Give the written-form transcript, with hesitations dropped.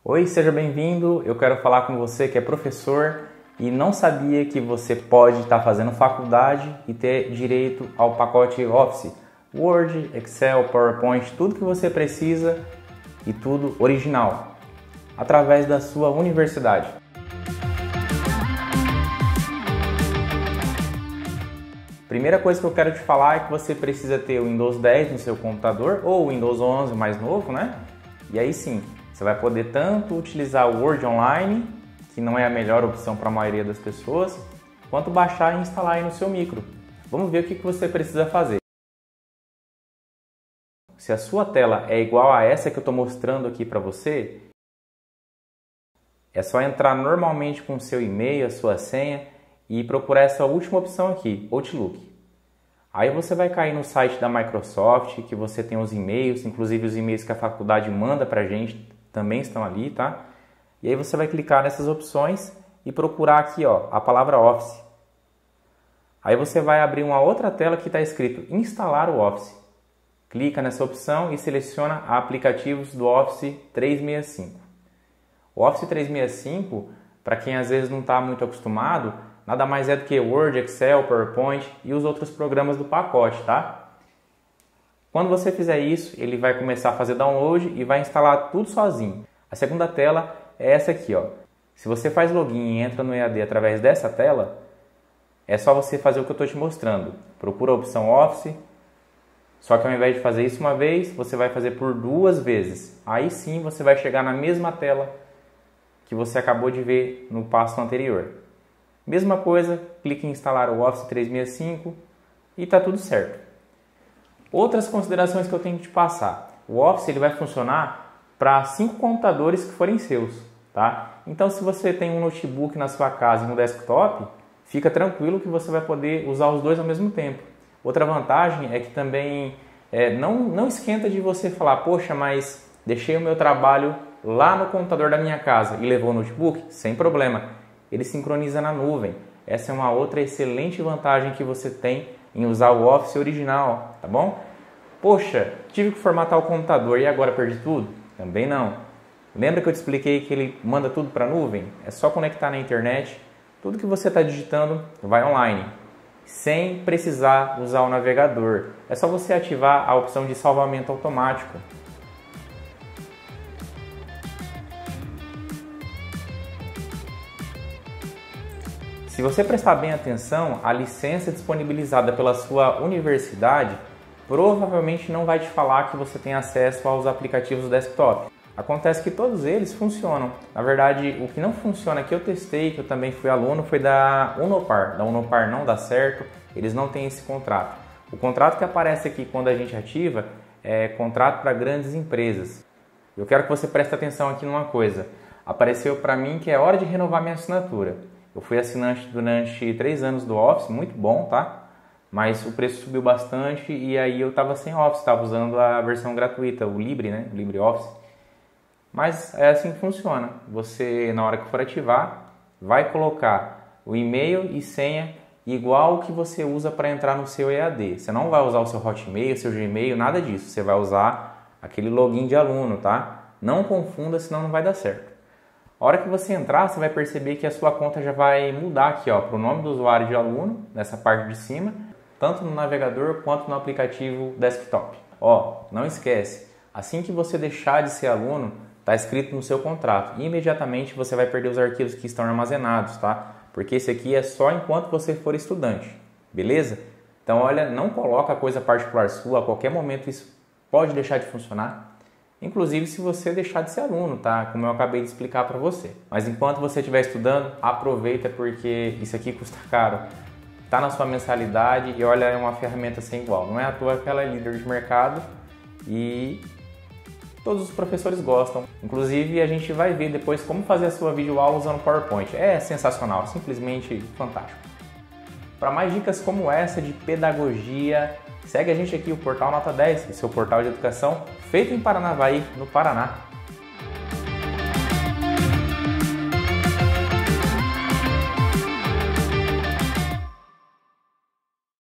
Oi, seja bem-vindo. Eu quero falar com você que é professor e não sabia que você pode estar fazendo faculdade e ter direito ao pacote Office, Word, Excel, PowerPoint, tudo que você precisa e tudo original, através da sua universidade. Primeira coisa que eu quero te falar é que você precisa ter o Windows 10 no seu computador ou o Windows 11 mais novo, né? E aí sim, você vai poder tanto utilizar o Word Online, que não é a melhor opção para a maioria das pessoas, quanto baixar e instalar aí no seu micro. Vamos ver o que você precisa fazer. Se a sua tela é igual a essa que eu estou mostrando aqui para você, é só entrar normalmente com o seu e-mail, a sua senha e procurar essa última opção aqui, Outlook. Aí você vai cair no site da Microsoft, que você tem os e-mails, inclusive os e-mails que a faculdade manda para a gente também estão ali, tá? E aí você vai clicar nessas opções e procurar aqui, ó, a palavra Office. Aí você vai abrir uma outra tela que está escrito Instalar o Office. Clica nessa opção e seleciona aplicativos do Office 365. O Office 365, para quem às vezes não está muito acostumado, nada mais é do que Word, Excel, PowerPoint e os outros programas do pacote, tá? Quando você fizer isso, ele vai começar a fazer download e vai instalar tudo sozinho. A segunda tela é essa aqui, ó. Se você faz login e entra no EAD através dessa tela, é só você fazer o que eu estou te mostrando. Procura a opção Office, só que ao invés de fazer isso uma vez, você vai fazer por 2 vezes. Aí sim você vai chegar na mesma tela que você acabou de ver no passo anterior. Mesma coisa, clique em instalar o Office 365 e está tudo certo. Outras considerações que eu tenho que te passar. O Office ele vai funcionar para 5 computadores que forem seus, tá? Então se você tem um notebook na sua casa e um desktop, fica tranquilo que você vai poder usar os dois ao mesmo tempo. Outra vantagem é que também não esquenta de você falar, poxa, mas deixei o meu trabalho lá no computador da minha casa e levou o notebook? Sem problema. Ele sincroniza na nuvem. Essa é uma outra excelente vantagem que você tem em usar o Office original, tá bom? Poxa, tive que formatar o computador e agora perdi tudo? Também não. Lembra que eu te expliquei que ele manda tudo para a nuvem? É só conectar na internet, tudo que você está digitando vai online, sem precisar usar o navegador. É só você ativar a opção de salvamento automático. Se você prestar bem atenção, a licença disponibilizada pela sua universidade provavelmente não vai te falar que você tem acesso aos aplicativos do desktop. Acontece que todos eles funcionam. Na verdade, o que não funciona, que eu testei, que eu também fui aluno, foi da Unopar. Da Unopar não dá certo, eles não têm esse contrato. O contrato que aparece aqui quando a gente ativa é contrato para grandes empresas. Eu quero que você preste atenção aqui numa coisa. Apareceu para mim que é hora de renovar minha assinatura. Eu fui assinante durante 3 anos do Office, muito bom, tá? Mas o preço subiu bastante e aí eu estava sem Office, estava usando a versão gratuita, o Libre, né? O LibreOffice. Mas é assim que funciona. Você, na hora que for ativar, vai colocar o e-mail e senha igual o que você usa para entrar no seu EAD. Você não vai usar o seu Hotmail, seu Gmail, nada disso. Você vai usar aquele login de aluno, tá? Não confunda, senão não vai dar certo. A hora que você entrar, você vai perceber que a sua conta já vai mudar aqui, ó, para o nome do usuário de aluno, nessa parte de cima, tanto no navegador quanto no aplicativo desktop. Ó, não esquece, assim que você deixar de ser aluno, está escrito no seu contrato. E imediatamente você vai perder os arquivos que estão armazenados, tá? Porque esse aqui é só enquanto você for estudante, beleza? Então, olha, não coloca coisa particular sua, a qualquer momento isso pode deixar de funcionar. Inclusive se você deixar de ser aluno, tá? Como eu acabei de explicar para você. Mas enquanto você estiver estudando, aproveita porque isso aqui custa caro. Tá na sua mensalidade e olha, é uma ferramenta sem igual. Não é à toa que ela é líder de mercado e todos os professores gostam. Inclusive a gente vai ver depois como fazer a sua videoaula usando PowerPoint. É sensacional, simplesmente fantástico. Para mais dicas como essa de pedagogia, segue a gente aqui, o Portal Nota 10, o seu portal de educação feito em Paranavaí, no Paraná.